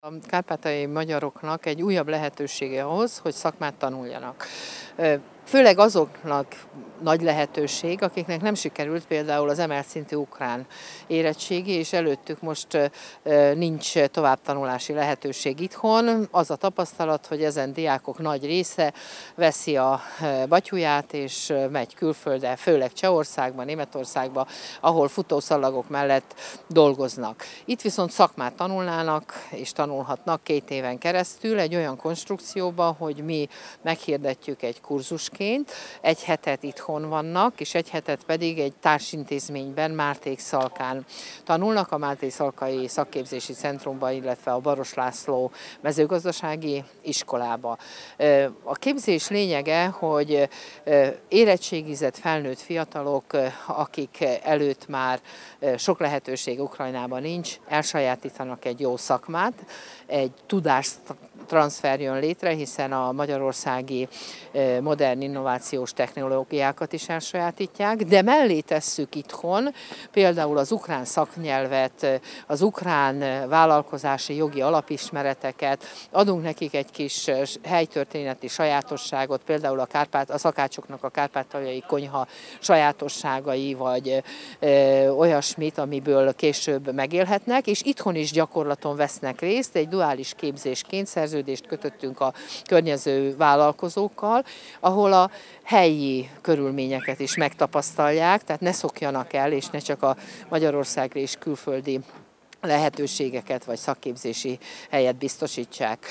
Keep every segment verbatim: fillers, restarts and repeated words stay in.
A kárpátaljai magyaroknak egy újabb lehetősége ahhoz, hogy szakmát tanuljanak. Főleg azoknak nagy lehetőség, akiknek nem sikerült például az emelt szintű ukrán érettségi, és előttük most nincs továbbtanulási lehetőség itthon. Az a tapasztalat, hogy ezen diákok nagy része veszi a batyuját, és megy külföldre, főleg Csehországba, Németországba, ahol futószalagok mellett dolgoznak. Itt viszont szakmát tanulnának, és tanulhatnak két éven keresztül egy olyan konstrukcióban, hogy mi meghirdetjük egy kurzusként, egy hetet itthon vannak, és egy hetet pedig egy társintézményben, Mártékszalkán tanulnak, a Mártékszalkai Szakképzési Centrumban, illetve a Baross László mezőgazdasági iskolába. A képzés lényege, hogy érettségizett felnőtt fiatalok, akik előtt már sok lehetőség Ukrajnában nincs, elsajátítanak egy jó szakmát, egy tudástranszfer jön létre, hiszen a magyarországi modern innovációs technológiákat is elsajátítják, de mellé tesszük itthon például az ukrán szaknyelvet, az ukrán vállalkozási jogi alapismereteket, adunk nekik egy kis helytörténeti sajátosságot, például a, Kárpát, a szakácsoknak a kárpátaljai konyha sajátosságai, vagy ö, olyasmit, amiből később megélhetnek, és itthon is gyakorlaton vesznek részt, egy duális képzésként szerződést kötöttünk a környező vállalkozókkal, ahol a helyi körülményeket is megtapasztalják, tehát ne szokjanak el, és ne csak a Magyarországra és külföldi lehetőségeket vagy szakképzési helyet biztosítsák.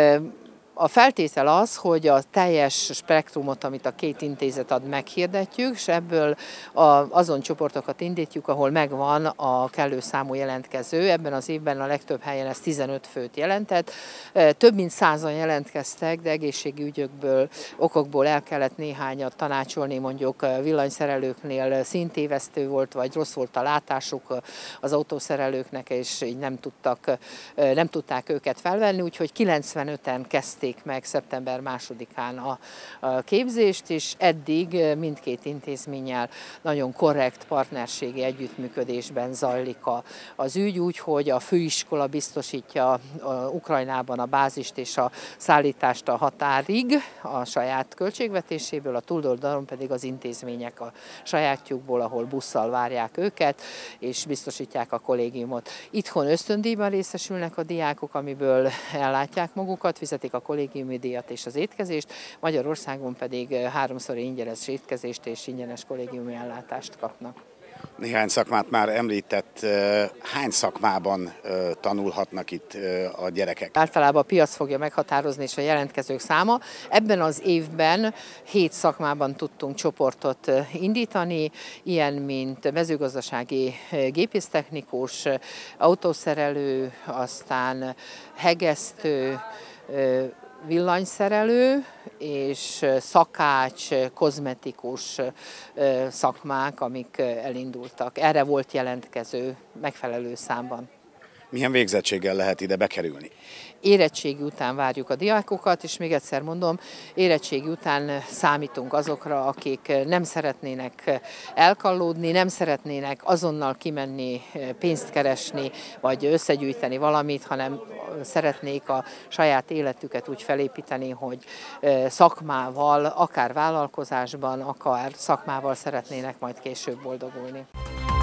A feltétel az, hogy a teljes spektrumot, amit a két intézet ad, meghirdetjük, és ebből a, azon csoportokat indítjuk, ahol megvan a kellő számú jelentkező. Ebben az évben a legtöbb helyen ez tizenöt főt jelentett. Több mint százan jelentkeztek, de egészségügyi ügyökből, okokból el kellett néhányat tanácsolni, mondjuk villanyszerelőknél színtévesztő volt, vagy rossz volt a látásuk az autószerelőknek, és így nem, tudtak, nem tudták őket felvenni, úgyhogy kilencvenöten kezdték meg szeptember másodikán a, a képzést, és eddig mindkét intézménnyel nagyon korrekt partnerségi együttműködésben zajlik a, az ügy, úgyhogy a főiskola biztosítja a Ukrajnában a bázist és a szállítást a határig a saját költségvetéséből, a túloldalon pedig az intézmények a sajátjukból, ahol busszal várják őket, és biztosítják a kollégiumot. Itthon ösztöndíjban részesülnek a diákok, amiből ellátják magukat, fizetik a kollégiumi díjat és az étkezést, Magyarországon pedig háromszori ingyenes étkezést és ingyenes kollégiumi ellátást kapnak. Néhány szakmát már említett. Hány szakmában tanulhatnak itt a gyerekek? Általában a piac fogja meghatározni, és a jelentkezők száma. Ebben az évben hét szakmában tudtunk csoportot indítani, ilyen, mint mezőgazdasági gépésztechnikus, autószerelő, aztán hegesztő, villanyszerelő és szakács, kozmetikus szakmák, amik elindultak. Erre volt jelentkező megfelelő számban. Milyen végzettséggel lehet ide bekerülni? Érettségi után várjuk a diákokat, és még egyszer mondom, érettségi után számítunk azokra, akik nem szeretnének elkallódni, nem szeretnének azonnal kimenni, pénzt keresni, vagy összegyűjteni valamit, hanem szeretnék a saját életüket úgy felépíteni, hogy szakmával, akár vállalkozásban, akár szakmával szeretnének majd később boldogulni.